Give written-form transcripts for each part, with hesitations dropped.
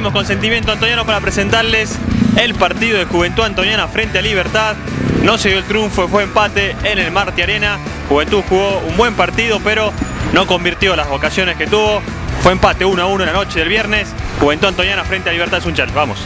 Seguimos con Sentimiento Antoniano para presentarles el partido de Juventud Antoniana frente a Libertad. No se dio el triunfo, fue empate en el Marti Arena. Juventud jugó un buen partido, pero no convirtió las ocasiones que tuvo. Fue empate 1-1 en la noche del viernes. Juventud Antoniana frente a Libertad Sunchal. Vamos.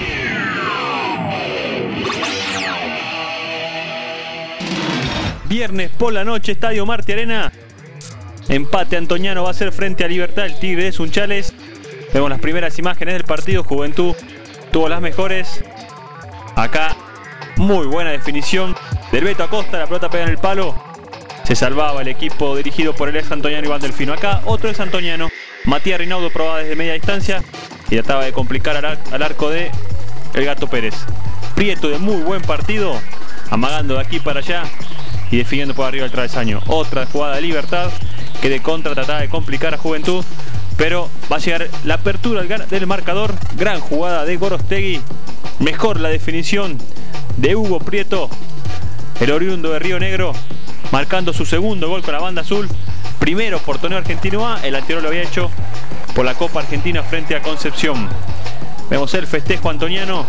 Viernes por la noche, Estadio Marti Arena. Empate antoniano va a ser frente a Libertad, el Tigre de Sunchales. Vemos las primeras imágenes del partido. Juventud tuvo las mejores. Acá muy buena definición del Beto Acosta. La pelota pega en el palo. Se salvaba el equipo dirigido por el ex antoniano Iván Delfino. Acá otro ex antoniano, Matías Rinaudo, probaba desde media distancia y trataba de complicar al arco de el Gato Pérez. Prieto de muy buen partido, amagando de aquí para allá y definiendo por arriba el travesaño. Otra jugada de Libertad que de contra trataba de complicar a Juventud, pero va a llegar la apertura del marcador. Gran jugada de Gorostegui. Mejor la definición de Hugo Prieto, el oriundo de Río Negro, marcando su segundo gol con la banda azul. Primero por torneo argentino A, el anterior lo había hecho por la Copa Argentina frente a Concepción. Vemos el festejo antoniano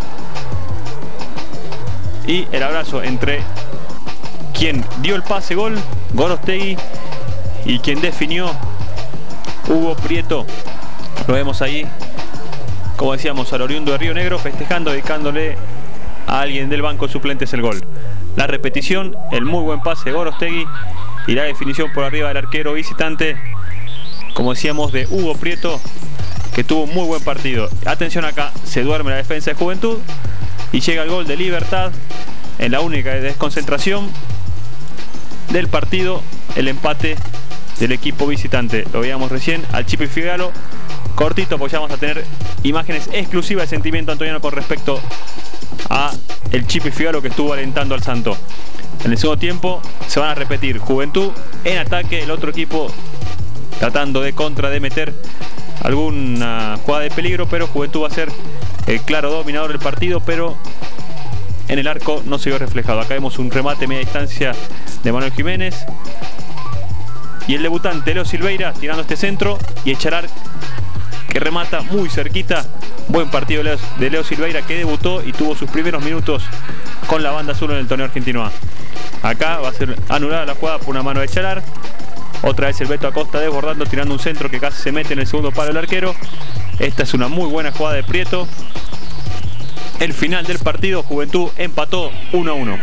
y el abrazo entre quien dio el pase gol, Gorostegui, y quien definió, Hugo Prieto. Lo vemos ahí, como decíamos, al oriundo de Río Negro festejando, dedicándole a alguien del banco de suplentes el gol. La repetición, el muy buen pase de Gorostegui y la definición por arriba del arquero visitante, como decíamos, de Hugo Prieto, que tuvo un muy buen partido. Atención acá, se duerme la defensa de Juventud y llega el gol de Libertad en la única desconcentración del partido, el empate del equipo visitante. Lo veíamos recién al Chipi Figalo. Cortito, pues ya vamos a tener imágenes exclusivas de Sentimiento Antoniano con respecto a el Chipi Figalo, que estuvo alentando al Santo. En el segundo tiempo se van a repetir. Juventud en ataque, el otro equipo tratando de meter alguna jugada de peligro, pero Juventud va a ser el claro dominador del partido, pero en el arco no se vio reflejado. Acá vemos un remate media distancia de Manuel Jiménez y el debutante Leo Silveira tirando este centro y Echalar, que remata muy cerquita. Buen partido de Leo Silveira, que debutó y tuvo sus primeros minutos con la banda azul en el torneo argentino A. Acá va a ser anulada la jugada por una mano de Echalar. Otra vez el Beto Acosta desbordando, tirando un centro que casi se mete en el segundo palo del arquero. Esta es una muy buena jugada de Prieto. El final del partido, Juventud empató 1-1.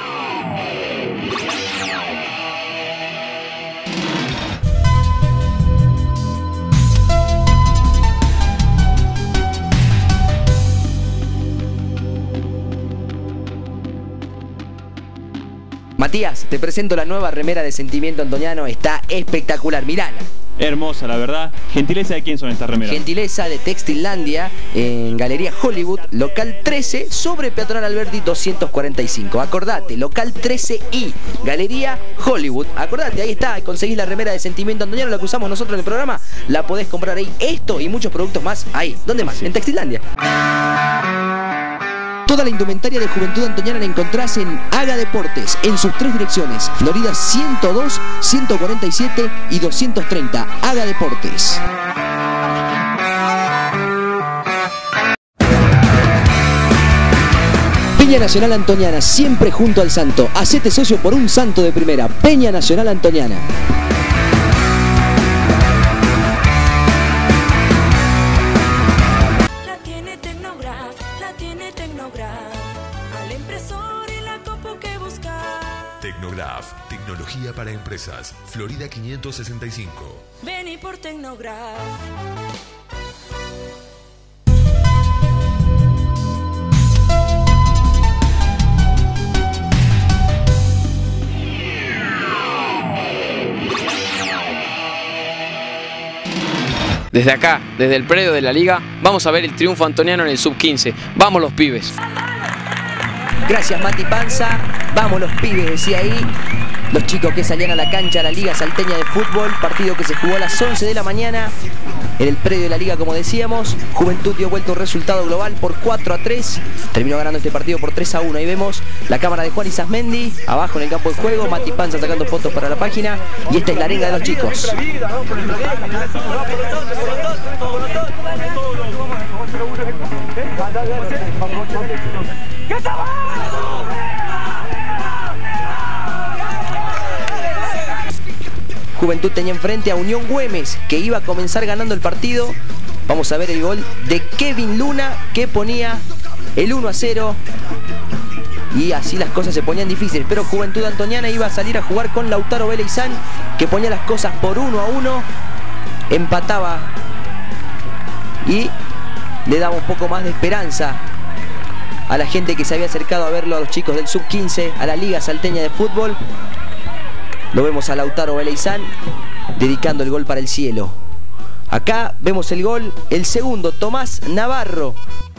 Matías, te presento la nueva remera de Sentimiento Antoniano. Está espectacular, mirala. Hermosa, la verdad. ¿Gentileza de quién son estas remeras? Gentileza de Textilandia, en Galería Hollywood, local 13, sobre Peatonal Alberdi 245. Acordate, local 13I, Galería Hollywood. Acordate, ahí está, conseguís la remera de Sentimiento Antoniano, la que usamos nosotros en el programa. La podés comprar ahí. Esto y muchos productos más ahí. ¿Dónde más? En Textilandia. Toda la indumentaria de Juventud Antoniana la encontrás en Haga Deportes, en sus 3 direcciones, Florida 102, 147 y 230. Haga Deportes. Peña Nacional Antoniana, siempre junto al Santo. Hacete socio por un Santo de primera. Peña Nacional Antoniana. Tecnograph, tecnología para empresas. Florida 565. Vení por Tecnograph. Desde acá, desde el predio de la Liga, vamos a ver el triunfo antoniano en el Sub-15. ¡Vamos los pibes! Gracias, Mati Panza. Vamos los pibes, decía ahí. Los chicos que salían a la cancha, a la Liga Salteña de Fútbol. Partido que se jugó a las 11 de la mañana en el predio de la Liga, como decíamos. Juventud dio vuelta un resultado global por 4-3. Terminó ganando este partido por 3-1. Ahí vemos la cámara de Juan Isasmendi, abajo en el campo de juego. Mati Panza sacando fotos para la página. Y esta es la arenga de los chicos. Juventud tenía enfrente a Unión Güemes, que iba a comenzar ganando el partido. Vamos a ver el gol de Kevin Luna, que ponía el 1-0. Y así las cosas se ponían difíciles. Pero Juventud Antoniana iba a salir a jugar con Lautaro Veleizán, que ponía las cosas por 1-1. Empataba y le daba un poco más de esperanza a la gente que se había acercado a verlo, a los chicos del Sub-15, a la Liga Salteña de Fútbol. Lo vemos a Lautaro Veleizán dedicando el gol para el cielo. Acá vemos el gol, el segundo, Tomás Navarro.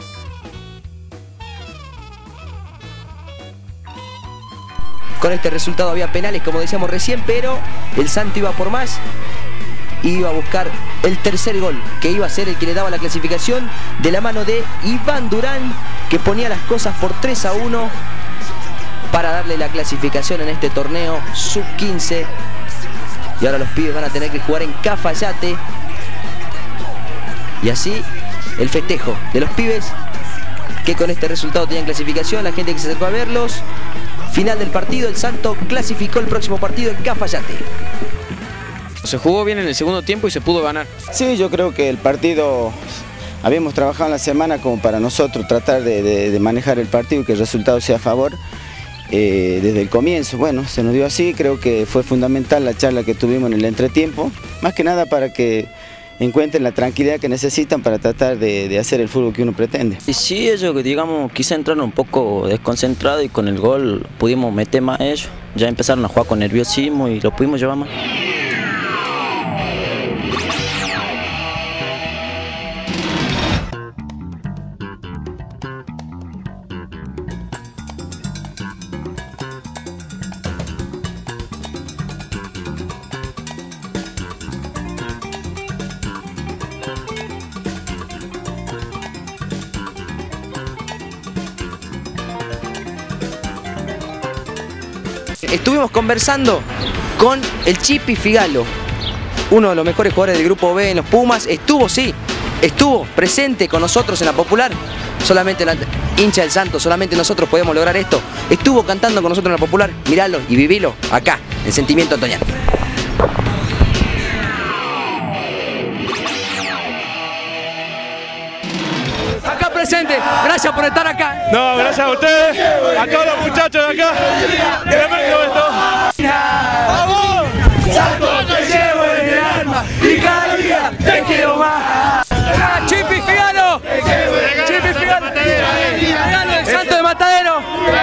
Con este resultado había penales, como decíamos recién, pero el Santo iba por más. Iba a buscar el tercer gol, que iba a ser el que le daba la clasificación, de la mano de Iván Durán, que ponía las cosas por 3-1 para darle la clasificación en este torneo Sub-15. Y ahora los pibes van a tener que jugar en Cafayate. Y así el festejo de los pibes, que con este resultado tenían clasificación, la gente que se acercó a verlos. Final del partido, el Santo clasificó el próximo partido en Cafayate. Se jugó bien en el segundo tiempo y se pudo ganar. Sí, yo creo que el partido, habíamos trabajado en la semana como para nosotros tratar de manejar el partido y que el resultado sea a favor. Desde el comienzo, bueno, se nos dio así, creo que fue fundamental la charla que tuvimos en el entretiempo, más que nada para que encuentren la tranquilidad que necesitan para tratar de hacer el fútbol que uno pretende. Y sí, ellos, digamos, quise entrar un poco desconcentrado y con el gol pudimos meter más a ellos. Ya empezaron a jugar con nerviosismo y lo pudimos llevar más. Estuvimos conversando con el Chipi Figalo, uno de los mejores jugadores del Grupo B en los Pumas. Estuvo presente con nosotros en la Popular. Solamente la hincha del Santo, solamente nosotros podemos lograr esto. Estuvo cantando con nosotros en la Popular. Miralo y vivilo acá, en Sentimiento Antoniano. Acá presente, gracias por estar acá. No, gracias a ustedes, a todos los muchachos de acá. Tremendo esto. ¡Vamos! Santo, te llevo en el alma y cada día te quiero más. ¡Chipi Figalo! ¡Chipi Figalo! ¡Figalo, el Santo de Matadero!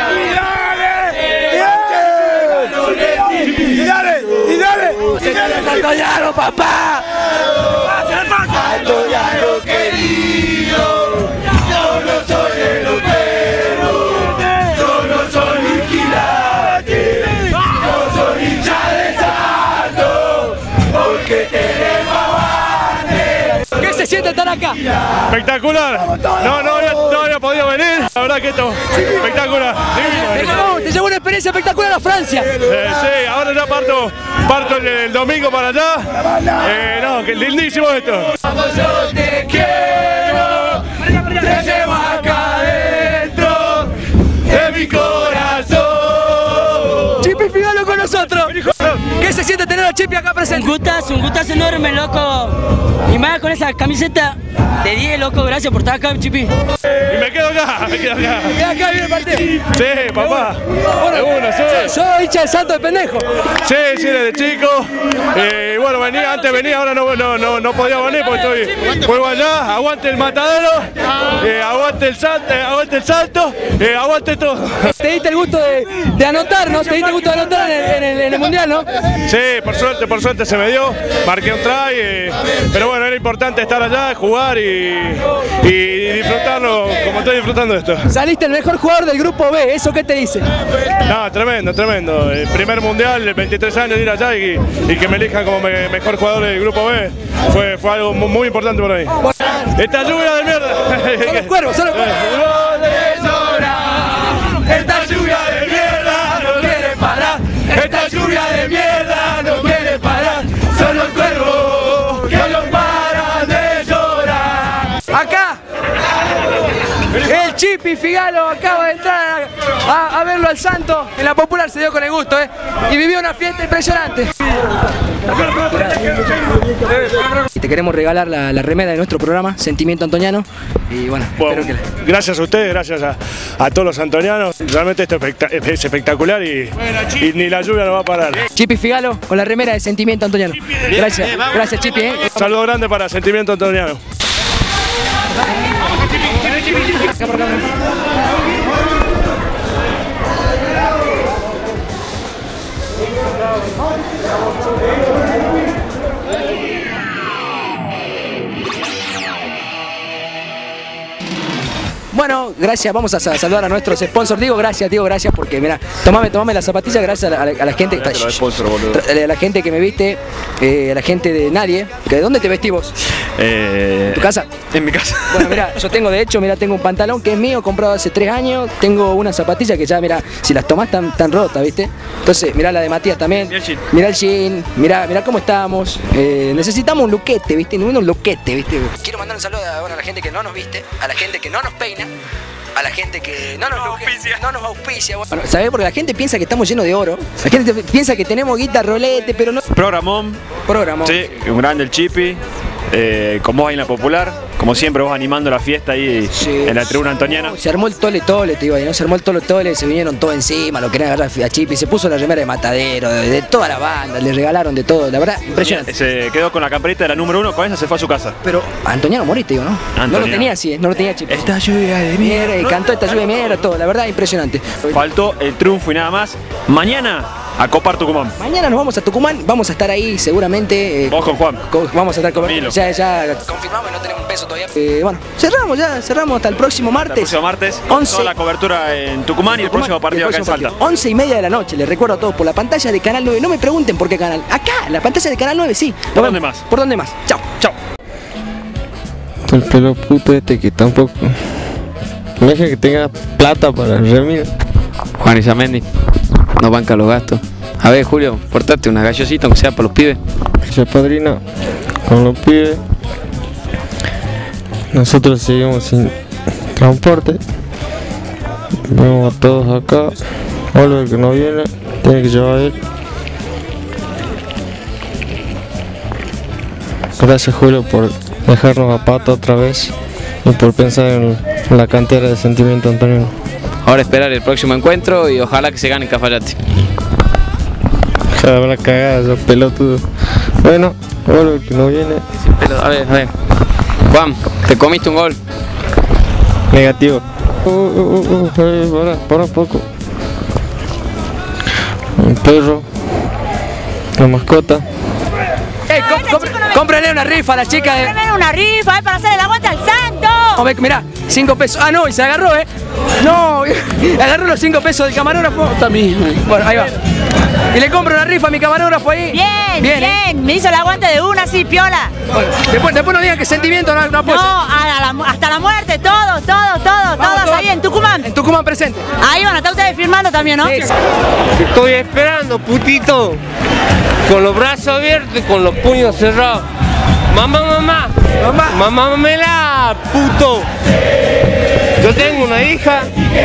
¡Y dale! ¡Antoniano, papá! ¡Antoniano querido! Yo no soy el opero, yo no soy vigilante, yo soy hincha de Santo, porque tenemos avance. ¿Qué se siente estar acá? Espectacular. No había podido venir. La verdad que esto espectacular. Divino. Te llevó una experiencia espectacular a Francia. Sí, ahora ya parto el domingo para allá. No, que lindísimo esto. Yo te quiero, te llevo acá dentro de mi corazón. Chipi Figalo con nosotros. ¿Qué se siente tener a Chipi acá presente? Un gustazo enorme, loco. Y más con esa camiseta de 10, loco. Gracias por estar acá, Chipi. Y me quedo acá. Y acá viene el partido. Sí, papá. Bueno, soy hincha del Santo de pendejo. Sí, desde chico. Bueno, antes venía, ahora no podía venir porque juego allá. Aguante el Matadero, aguante el Salto, aguante todo. Te diste el gusto de anotar, ¿no? Te diste el gusto de anotar en el Mundial, ¿no? Sí, por suerte se me dio. Marqué un try, pero bueno, era importante estar allá, jugar y disfrutarlo como estoy disfrutando esto. Saliste el mejor jugador del Grupo B, ¿eso qué te dice? No, tremendo. El primer mundial, 23 años de ir allá y que me elijan como mejor jugador del Grupo B fue algo muy importante para mí. Esta lluvia de mierda. Son los cuervos. Esta lluvia de mierda no quiere parar. Esta lluvia de mierda no quiere parar. Son los cuervos que no paran de llorar. Acá. Chipi Figalo acaba de entrar a verlo al Santo. En la Popular se dio con el gusto, y vivió una fiesta impresionante. Y te queremos regalar la remera de nuestro programa, Sentimiento Antoniano. Y bueno, espero que... Gracias a ustedes, gracias a todos los antonianos. Realmente esto es espectacular y ni la lluvia nos va a parar. Chipi Figalo con la remera de Sentimiento Antoniano. Gracias, gracias Chipi. Un saludo grande para Sentimiento Antoniano. Bueno, gracias, vamos a saludar a nuestros sponsors. Diego, gracias, porque mira, tomame la zapatilla, gracias a la gente. A la gente que me viste, a la gente de Nadie. ¿De dónde te vestís vos? ¿En tu casa? En mi casa. Bueno, mira, yo tengo, de hecho, mira, tengo un pantalón que es mío, comprado hace 3 años. Tengo una zapatilla que ya, mira, si las tomás tan rota, ¿viste? Entonces, mira la de Matías también. Mira el jean, mira cómo estamos. Necesitamos un luquete, ¿viste? Un luquete, ¿viste? Quiero mandar un saludo a la gente que no nos viste, a la gente que no nos peina, a la gente que no nos auspicia. Bueno, ¿sabés? Porque la gente piensa que estamos llenos de oro. La gente piensa que tenemos guita rolete, pero no. Programón. Sí, un grande el Chipi. Con vos ahí en la Popular, como siempre vos animando la fiesta ahí en la tribuna antoniana. Se armó el tole, te digo ahí, ¿no? Se armó el tole, se vinieron todos encima, lo querían agarrar a Chipi, se puso la remera de Matadero, de toda la banda, le regalaron de todo, la verdad, impresionante. Se quedó con la camperita de la número 1, con esa se fue a su casa. Pero Antoniano moriste, digo, ¿no? Antoniano. No lo tenía así, no lo tenía Chipi. Esta lluvia de mierda. Cantó esta lluvia de mierda, todo, la verdad, impresionante. Faltó el triunfo y nada más. Mañana a copar Tucumán. Mañana nos vamos a Tucumán, vamos a estar ahí seguramente. Vos con Juan. Vamos a estar con Milo. Ya confirmamos, no tenemos un peso todavía. Bueno, cerramos hasta el próximo martes. El próximo martes, 11. Toda la cobertura en Tucumán y el próximo partido acá en Salta. 11:30 de la noche, les recuerdo a todos, por la pantalla de Canal 9. No me pregunten por qué canal. Acá, la pantalla de Canal 9, sí. ¿Por dónde más? ¿Por dónde más? Chao. El pelo puto que tampoco. Me deja que tenga plata para el remiro. Juan Isamendi, no banca los gastos. A ver, Julio, portate una gallosita, aunque sea para los pibes. Gracias, padrino, con los pibes. Nosotros seguimos sin transporte. Vemos a todos acá. Oliver que no viene, tiene que llevar a él. Gracias, Julio, por dejarnos a pata otra vez y por pensar en la cantera de Sentimiento Antoniano. Ahora esperar el próximo encuentro y ojalá que se gane en Cafayate. Habrá cagada, esos pelotudos. Bueno, Oliver que no viene. A ver. Juan, ¿te comiste un gol? Negativo. Para poco. Un perro. La mascota. Cómprenle una rifa a la chica de... Cómprenle una rifa, para hacer el aguante al santo. Mirá, 5 pesos. Ah, no, y se agarró, No, agarró los 5 pesos del camarógrafo. También. Bueno, ahí va. Y le compro una rifa a mi camarógrafo ahí. Bien. Me hizo el aguante de una así, piola. Bueno, después no digan que Sentimiento no apoya. No, hasta la muerte, todos ahí en Tucumán. En Tucumán presente. Ahí van a estar ustedes firmando también, ¿no? Sí. Estoy esperando, putito. Con los brazos abiertos y con los puños cerrados. Mamá, mamela, puto. Yo tengo una hija.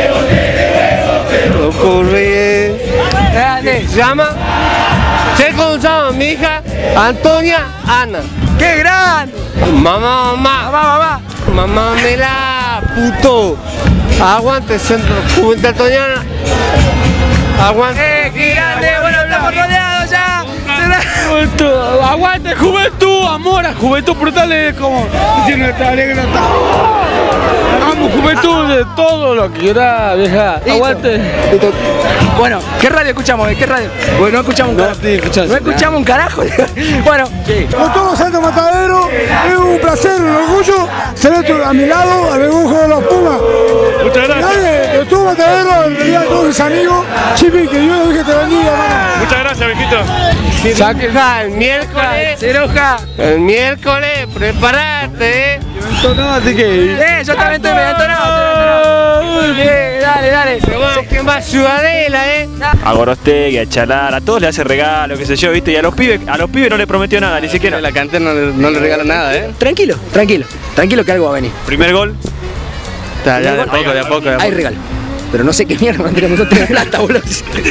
Se llama. ¿Sé cómo se llama mi hija? Antonia Ana. ¡Qué grande! Mamá, mamela, puto. Aguante, Centro Juventud Antoniana. Aguante. ¡Qué grande! Bueno, estamos rodeados ya. Aguante, juventud, amor a juventud brutal, es como diciendo esta alegre. Amo juventud de todo lo que quiera, vieja. Aguante. Bueno, ¿qué radio escuchamos? ¿Qué radio? Bueno, no escuchamos un carajo. No escuchamos un carajo. Bueno, con todo Santo Matadero, es un placer, un orgullo ser a mi lado, al rebujo de los Pumas. Muchas gracias. De todo Matadero, en realidad todos mis amigos. Chipi, que Dios te bendiga, hermano. Muchas gracias, viejito. Saca el miércoles. El miércoles, prepárate. Así que. Yo también estoy medio entonado. Dale. ¿Quién va a Ciudadela, A Gorostegui, a Chalar, a todos le hace regalo, qué sé yo, viste, y a los pibes no le prometió nada, ni siquiera. La cantera no le regala nada, Tranquilo que algo va a venir. Primer gol. Ya, de a poco. Hay regalo. Pero no sé qué mierda, no tengo plata, boludo.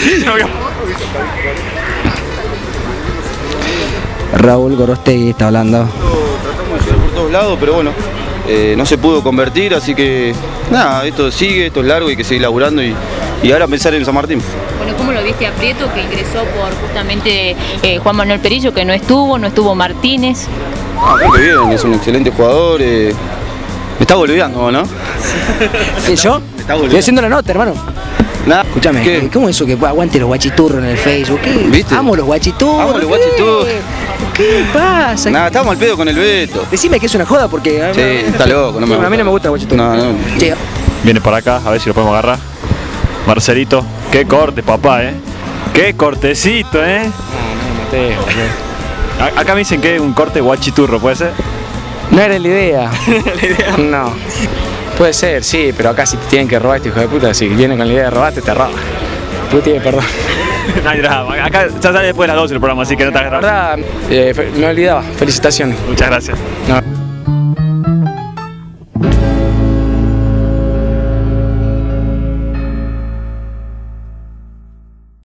Raúl Gorostegui está hablando. Tratamos de llegar por todos lados, pero bueno, no se pudo convertir, así que nada, esto sigue, esto es largo y hay que seguir laburando y ahora pensar en San Martín. Bueno, ¿cómo lo viste a Prieto, que ingresó por justamente Juan Manuel Perillo, que no estuvo Martínez? Creo que bien, es un excelente jugador. Me está boludeando, ¿no? ¿Sí, yo? Estoy haciendo la nota, hermano. Nada. Escúchame, ¿cómo es eso que aguante los guachiturros en el Facebook? ¿Qué? ¿Viste? Amo los guachiturros. Amo los guachiturros. ¿Qué pasa? Nada, estamos al pedo con el Beto. Decime que es una joda porque... Sí, está loco, no me gusta. A mí no me gusta el guachiturro. No. Sí. Viene para acá, a ver si lo podemos agarrar. Marcelito, qué corte, papá, Qué cortecito, Acá me dicen que es un corte guachiturro, ¿puede ser? No era la idea. No. Puede ser, sí, pero acá si te tienen que robar este hijo de puta, si vienen con la idea de robarte, te roban. Tú tienes perdón. No hay drama. Acá ya sale después de las 12 el programa, así que no te agarras. La verdad, me olvidaba. Felicitaciones. Muchas gracias. No.